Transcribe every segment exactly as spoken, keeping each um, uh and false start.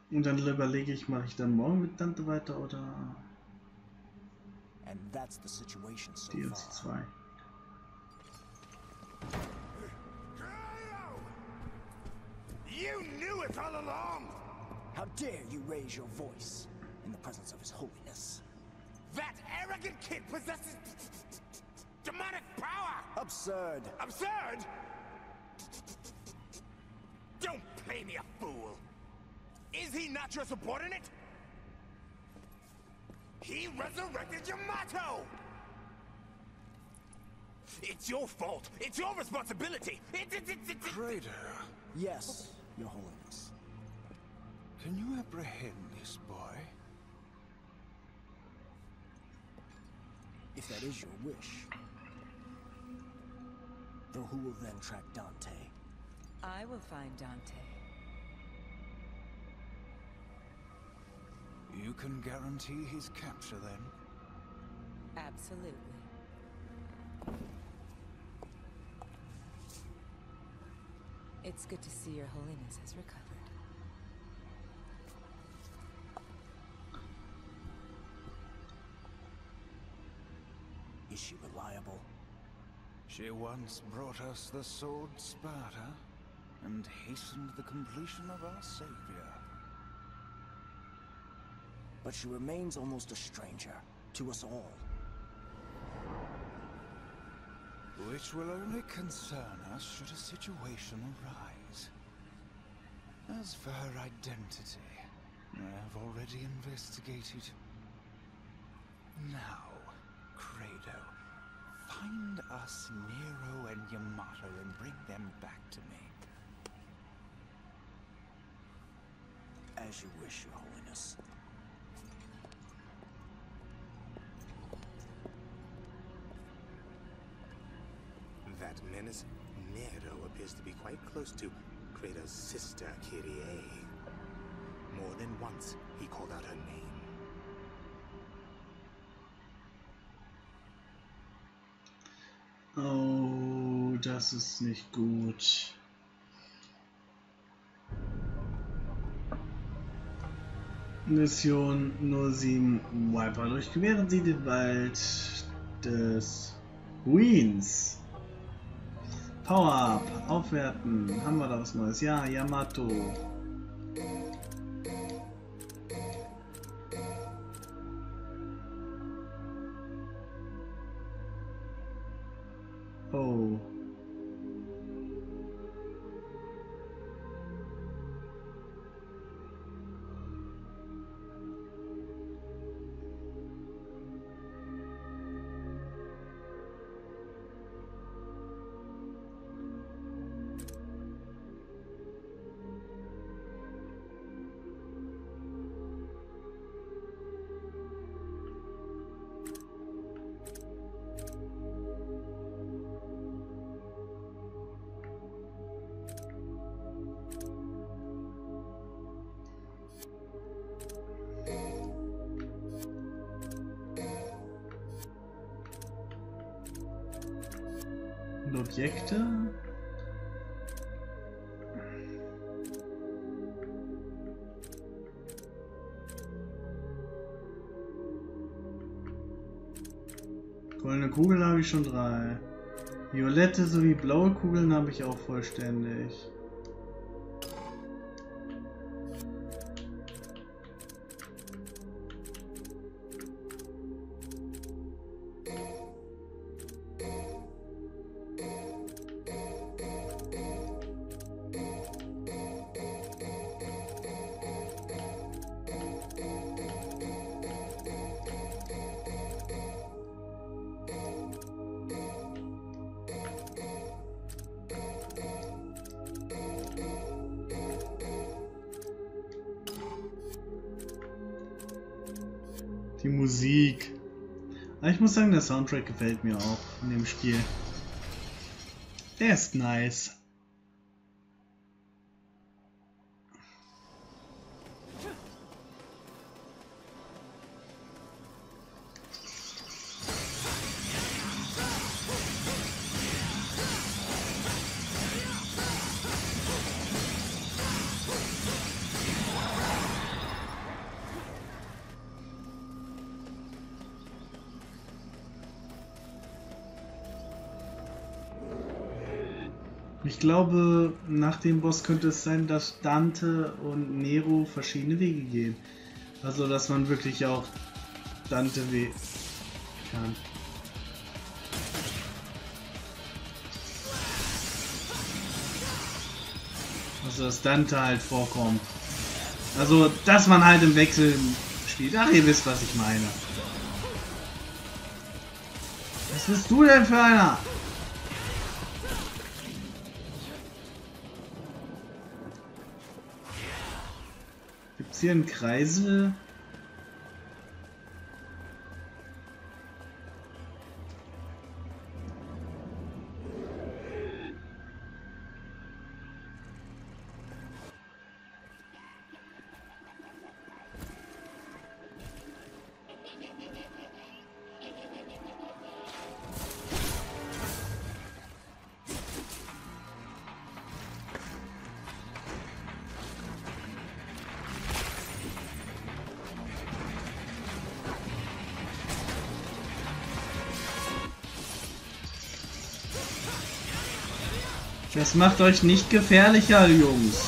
Und dann überlege ich, mache ich dann morgen mit Dante weiter oder And that's the situation so D L C far. zwei. You knew it all along! How dare you raise your voice in the presence of His Holiness? That arrogant kid possesses demonic power! Absurd. Absurd! Don't play me a fool! Is he not your subordinate? He resurrected Yamato! It's your fault! It's your responsibility! It's it's it's it's... Krader, Yes, Your Holiness. can you apprehend this boy? If that is your wish. Though who will then track Dante? I will find Dante. You can guarantee his capture then? Absolutely. It's good to see Your Holiness has recovered. Is she reliable? She once brought us the sword Sparta, and hastened the completion of our savior. But she remains almost a stranger to us all. Which will only concern us should a situation arise. As for her identity, I have already investigated. Now, Credo, find us Nero and Yamato and bring them back to me. As you wish, Your Holiness. That menace, Nero, appears to be quite close to Kratos' sister, Kyrie. More than once, he called out her name. Oh, das ist nicht gut. Mission null sieben Wiper. Durchqueren Sie den Wald des Ruins. Power-Up. Aufwerten. Haben wir da was Neues? Ja, Yamato. Oh. Und Objekte. Goldene Kugel habe ich schon drei. Violette sowie blaue Kugeln habe ich auch vollständig. Die Musik. Aber ich muss sagen, der Soundtrack gefällt mir auch in dem Spiel. Der ist nice. Ich glaube, nach dem Boss könnte es sein, dass Dante und Nero verschiedene Wege gehen. Also, dass man wirklich auch Dante weh kann. Also, dass Dante halt vorkommt. Also, dass man halt im Wechsel spielt. Ach, ihr wisst, was ich meine. Was bist du denn für einer? Gibt's hier einen Kreisel? Das macht euch nicht gefährlicher, Jungs.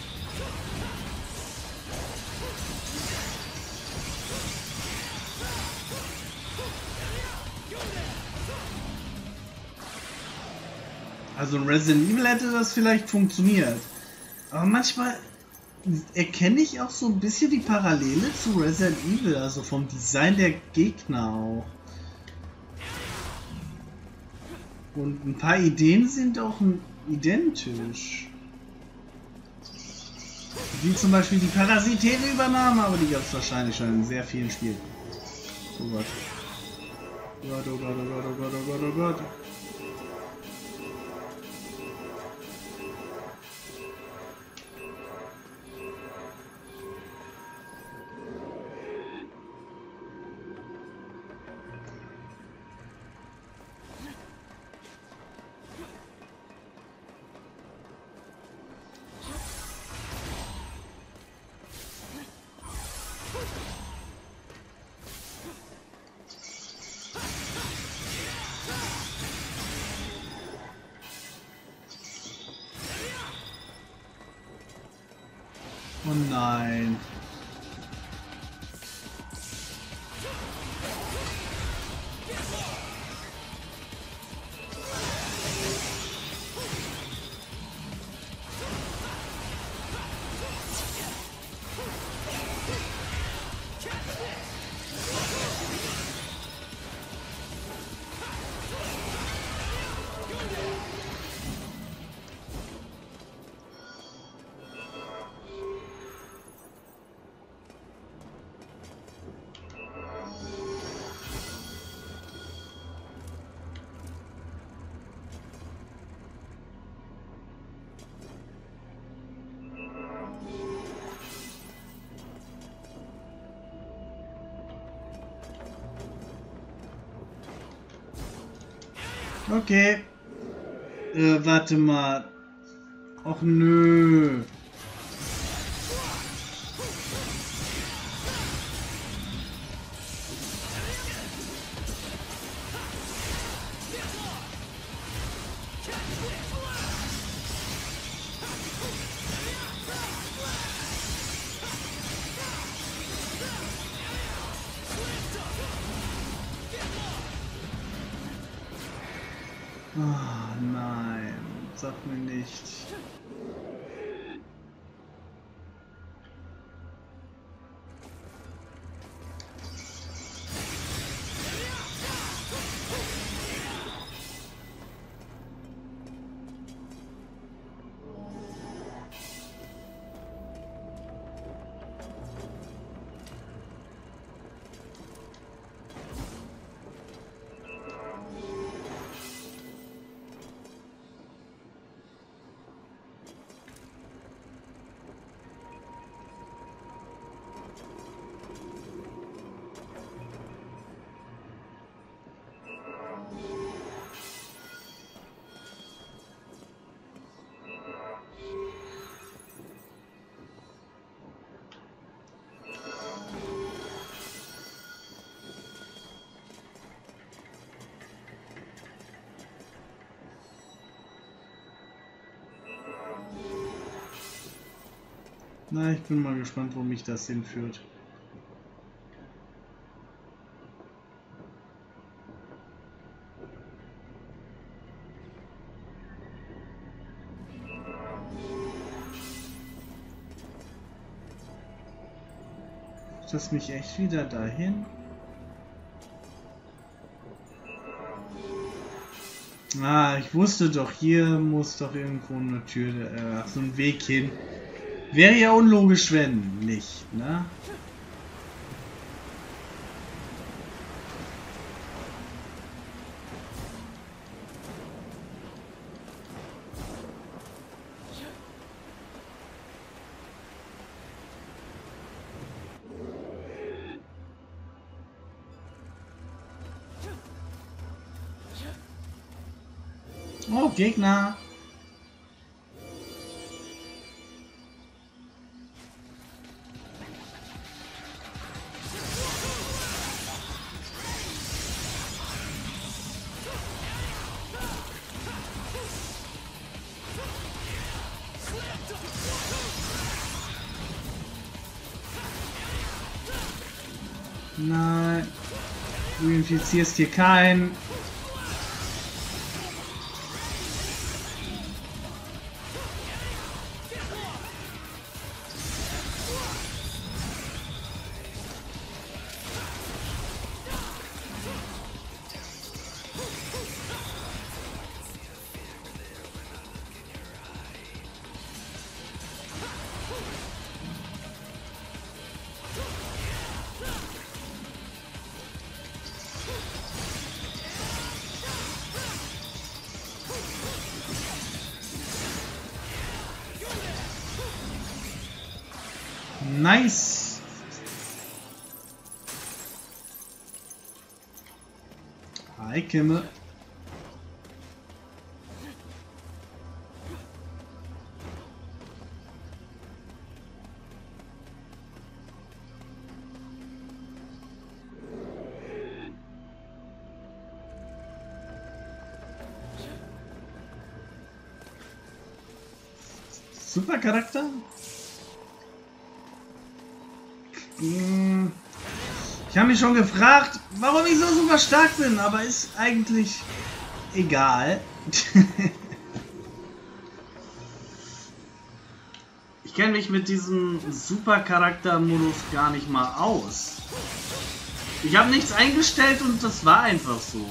Also in Resident Evil hätte das vielleicht funktioniert. Aber manchmal erkenne ich auch so ein bisschen die Parallele zu Resident Evil, also vom Design der Gegner auch. Und ein paar Ideen sind auch identisch. Wie zum Beispiel die parasitäre Übernahme, aber die gab es wahrscheinlich schon in sehr vielen Spielen. Oh Gott. Oh Gott, oh Gott, oh Gott, oh Gott, oh Gott, oh Gott. Oh nein. Okay. Äh, warte mal. Och nö. Oh nein, sag mir nicht. Na, ich bin mal gespannt, wo mich das hinführt. Ist das mich echt wieder dahin? Ah, ich wusste doch, hier muss doch irgendwo eine Tür, äh, so ein Weg hin. Wäre ja unlogisch, wenn nicht, ne? Oh, Gegner! Nein, du infizierst hier keinen. Nice! Hi, Kimme. Super Charakter? Ich habe mich schon gefragt, warum ich so super stark bin, aber ist eigentlich egal. Ich kenne mich mit diesem Super-Charakter-Modus gar nicht mal aus. Ich habe nichts eingestellt und das war einfach so.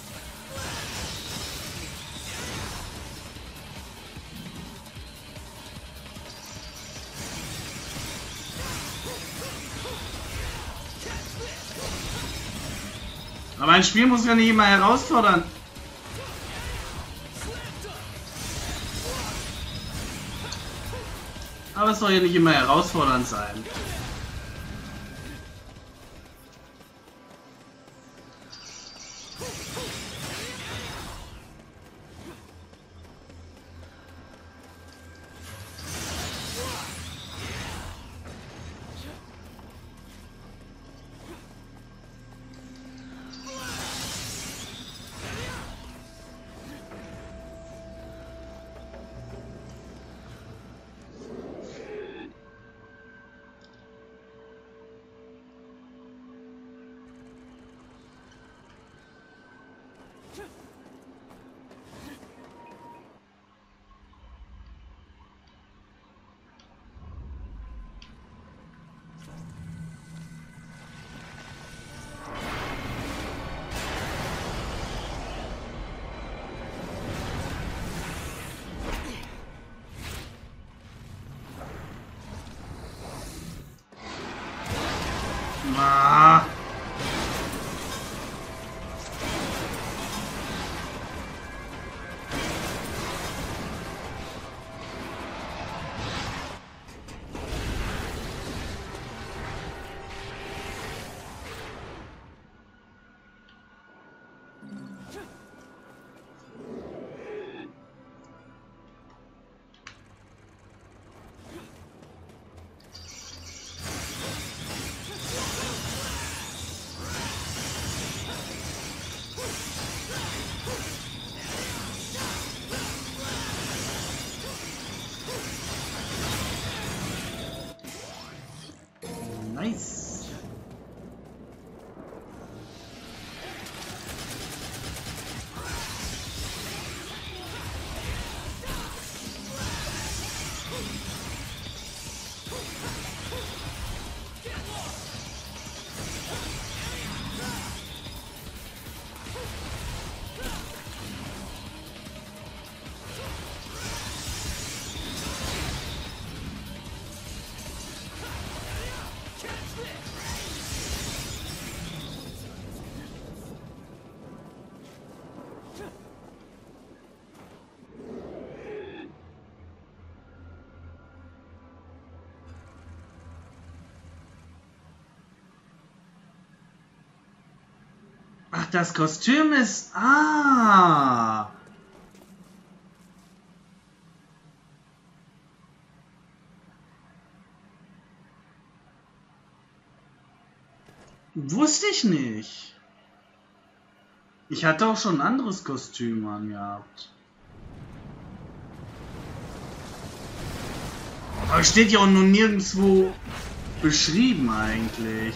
Aber ein Spiel muss ja nicht immer herausfordern. Aber es soll ja nicht immer herausfordernd sein. Ach, das Kostüm ist... Ah! Wusste ich nicht. Ich hatte auch schon ein anderes Kostüm angehabt. Aber steht ja auch nur nirgendwo beschrieben eigentlich.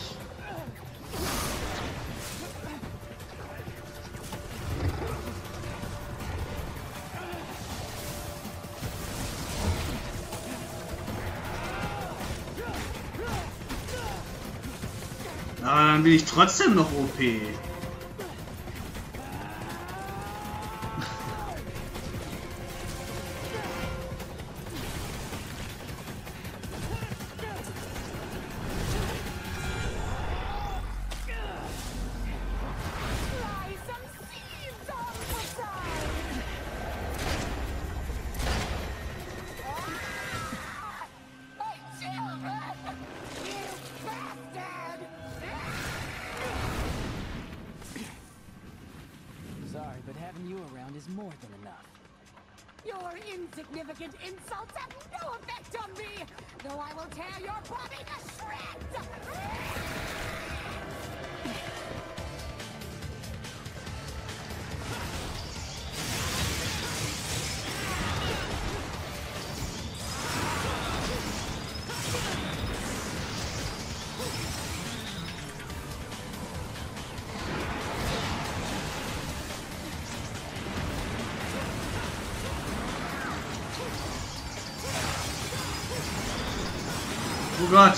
Aber dann bin ich trotzdem noch O P. But having you around is more than enough. Your insignificant insults have no effect on me, though I will tear your body to shreds! Oh Gott.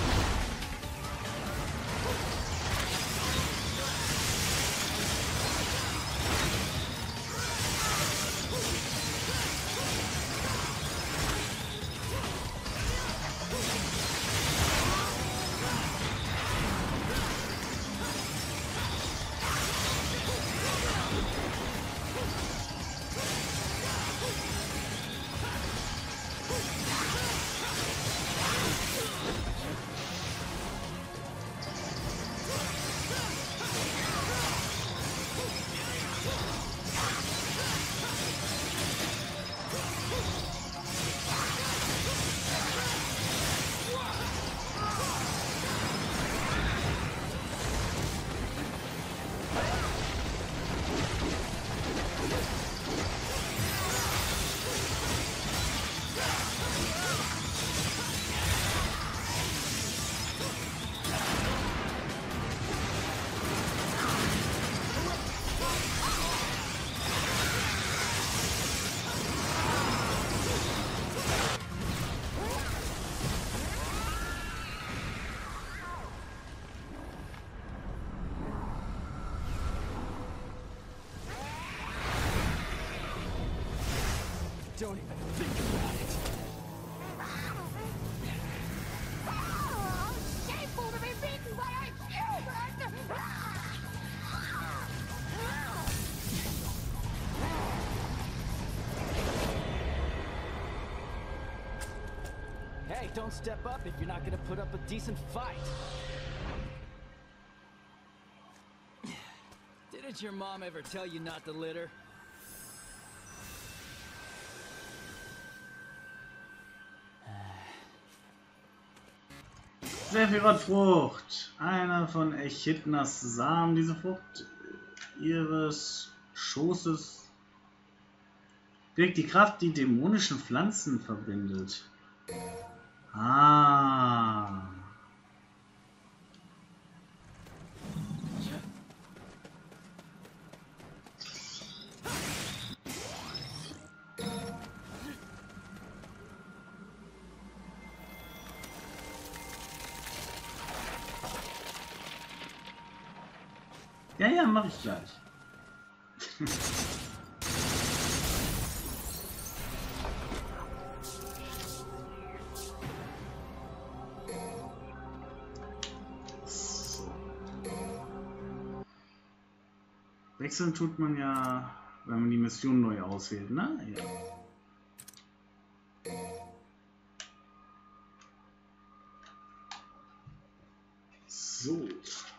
Don't even think about it. Oh, shameful to be beaten by a human! Hey, don't step up if you're not gonna put up a decent fight. Didn't your mom ever tell you not to litter? Sephiroth-Frucht. Einer von Echidnas Samen. Diese Frucht ihres Schoßes birgt die Kraft, die dämonischen Pflanzen verbindet. Ah. Ja, ja, mach ich gleich. So. Wechseln tut man ja, wenn man die Mission neu auswählt, ne? Ja. So.